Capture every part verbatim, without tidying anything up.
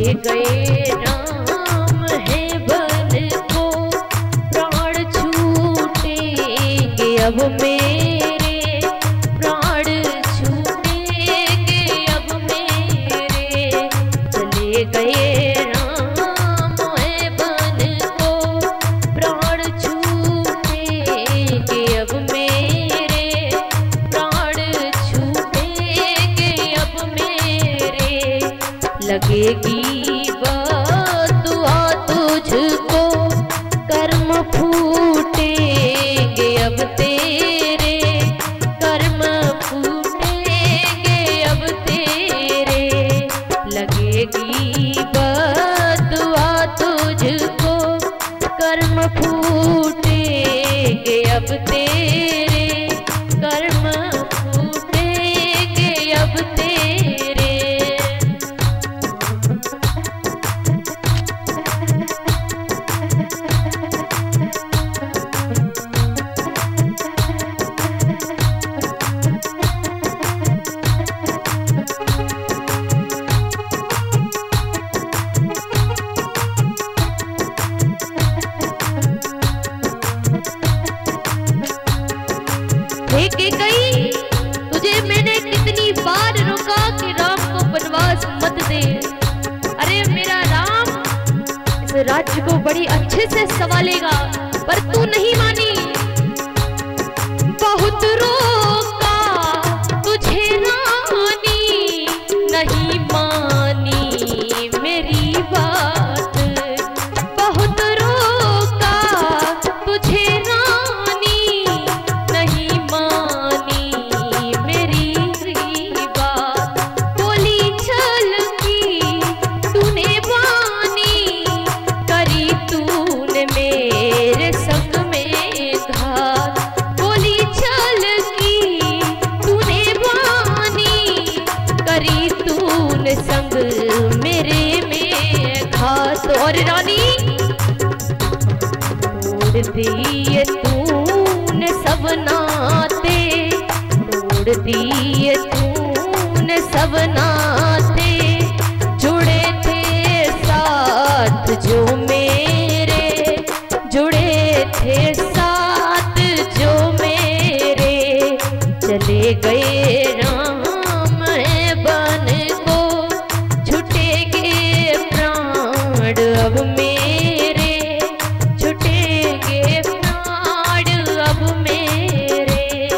गए राम है बन को, प्राण छूटेंगे अब मेरे, प्राण छूटेंगे अब मेरे। चले गए राम है बन को, प्राण छूटेंगे अब मेरे, प्राण छूटेंगे अब मेरे। लगेगी बदुआ तुझको, कर्म फूटेंगे अब तेरे, कर्म फूटेंगे अब तेरे। लगेगी बदुआ तुझको, कर्म फूटेंगे अब तेरे, कर्म फूटेंगे अब तेरे। कैकेयी, तुझे मैंने कितनी बार रोका कि राम को वनवास मत दे। अरे मेरा राम इस राज्य को बड़ी अच्छे से संभालेगा, पर तू नहीं मानी। बहुत रोका तुझे रानी, नहीं मानी मेरी बात। बहुत रोका तुझे रानी, नहीं मानी मेरी बात। बोली चल की तूने बानी, करी तूने मेरे संग में घात। बोली चल की तूने बानी, करी तूने संग मेरे में घात। और रानी तोड़ दिए तूने सब नाते, तोड़ दिए तूने सब नाते, जुड़े थे साथ जो मेरे, जुड़े थे साथ जो मेरे। चले गए राम है बन को, छूटेंगे प्राण अब मेरे, छूटेंगे प्राण अब मेरे।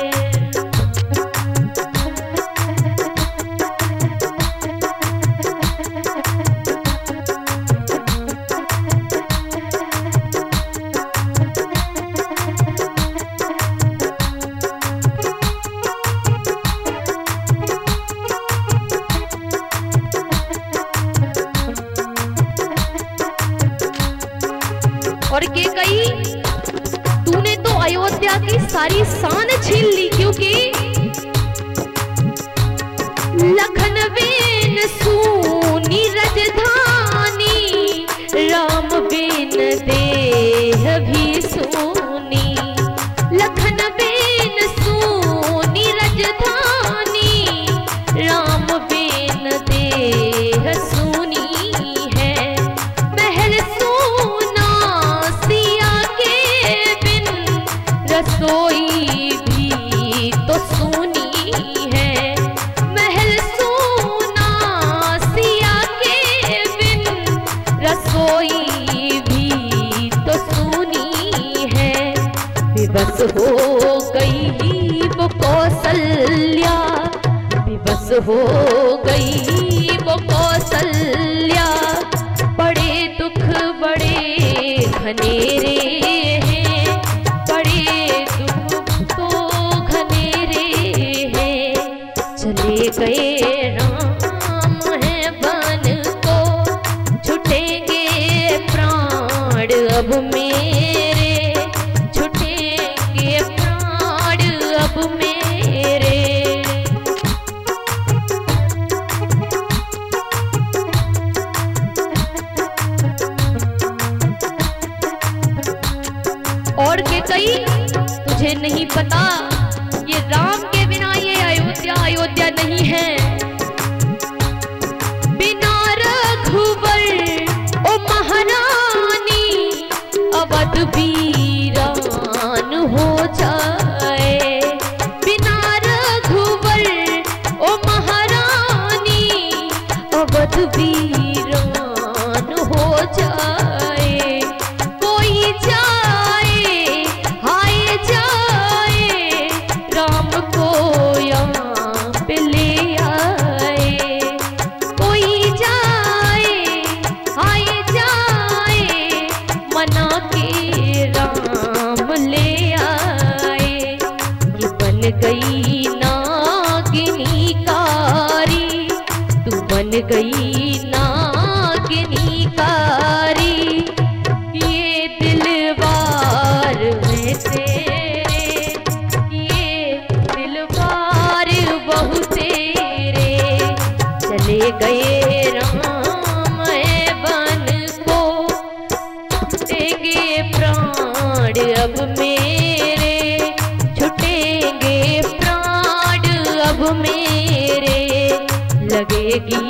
और कैकेयी, तूने तो अयोध्या की सारी शान छीन ली, क्योंकि लखन बेन सूनी राजधानी, राम बेन देह भी सोनी। लखन बेन सूनी राजधानी, राम बेन देह सोनी है। महल सोना सिया के बिन, रसोई भी तो सोनी है। महल सोना सिया के बिन, रसोई भी तो सोनी है। विवश हो गई वो कौशल्या, विवश हो गई वो कौशल्या। बड़े दुख बड़े घनेरे हैं, बड़े दुख तो घनेरे हैं। चले गए राम है बन को, छूटेंगे प्राण अब मेरे, छूटेंगे प्राण अब मेरे। और कैकेयी, तुझे नहीं पता ये राम के बिना ये अयोध्या अयोध्या नहीं है। बिना रघुवर गई नागिनी कारी, तू बन गई नागिनी कारी। ये दिलवार में तेरे, ये दिलवार बहु तेरे, चले गए राम वन को, छूटेंगे प्राण अब मेरे, छूटेंगे प्राण अब मेरे, लगेगी